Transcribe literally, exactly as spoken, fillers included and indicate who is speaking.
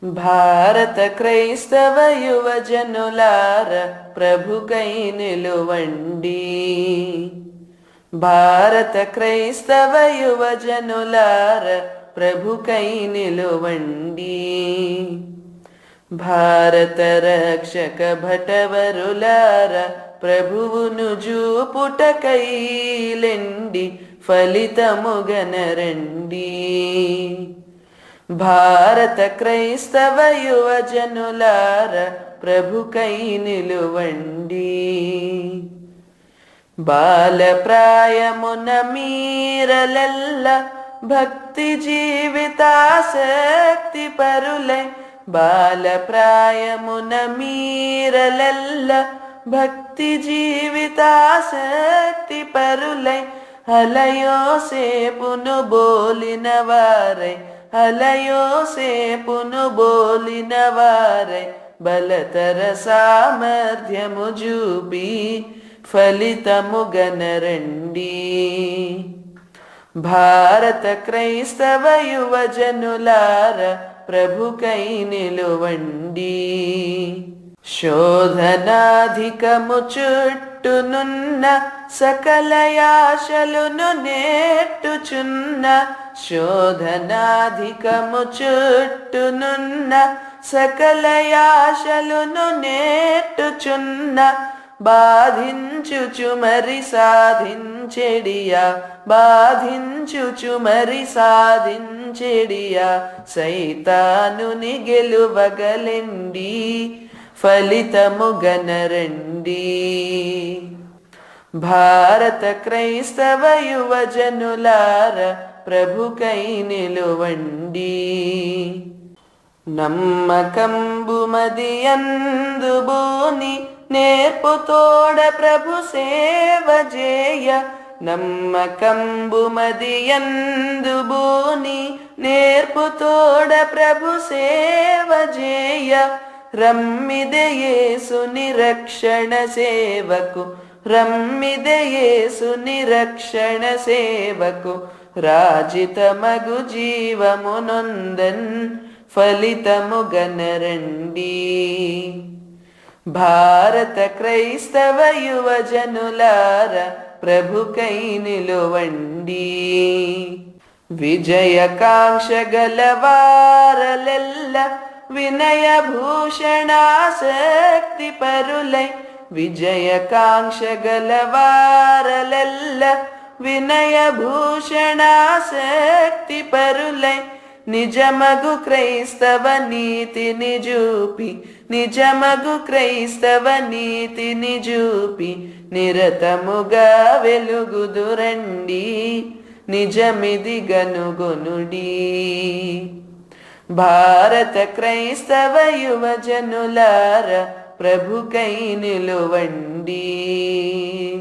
Speaker 1: భారత క్రైస్తవ యువజనులార ప్రభుకై నిలువండి. భారత క్రైస్తవ యువజనులార ప్రభుకై నిలువండి. భారత రక్షక భటవరులార ప్రభువును జూపుటకై లెండి, ఫలితముగనరండి. భారత క్రైస్తవ యువజనులార ప్రభుకై నిలువండి. బాల ప్రాయమున మీరలెల్ల భక్తి జీవితాసక్తి పరులై, బాల ప్రాయమున మీరలెల్ల భక్తి జీవితాసక్తి పరులై, అలయోసేపును బోలిన వారై, అలయోసేపును బోలిన వారై, బలతర సామర్థ్యము జూపి ఫలితముగనరండి. భారత క్రైస్తవ యువజనులార ప్రభుకై నిలువండి. శోధనాధికము చుట్టునున్న సకలయాశలును నేట్టుచున్న, శోధనాధికము చుట్టునున్న సకలయాశలును నేట్టుచున్న, బాధించుచు మరి సాధించెడియా, బాధించుచు మరి సాధించెడియా, సైతానుని గెలువగలెండి, ఫలితముగనరండి. భారత క్రైస్తవ యువజనులార ప్రభుకై నిలువండి. నమ్మకంబు మదియందుబూని నేర్పుతోడ ప్రభు సేవ జేయ, నమ్మకంబు మదియందుబూని నేర్పుతోడ ప్రభు సేవ జేయ, రమ్మిదే యేసుని రక్షణ సేవకు, రమ్మిదే యేసుని రక్షణ సేవకు, రాజితమగు జీవమునొందన్ ఫలితముగనరండి. భారత క్రైస్తవ యువజనులార ప్రభుకై నిలువండి. విజయకాంక్ష గలవారలెల్ల వినయ భూషణాసక్తి పరులై, విజయకాంక్ష గలవారలెల్ల వినయ భూషణాసక్తి పరులై, నిజమగు క్రైస్తవ నీతిని జూపి, నిజమగు క్రైస్తవ నీతిని జూపి, నిరతముగా వెలుగుదురండి, నిజమిది గనుగొనుడి. భారత క్రైస్తవ యువజనులార ప్రభుకై నిలువండి.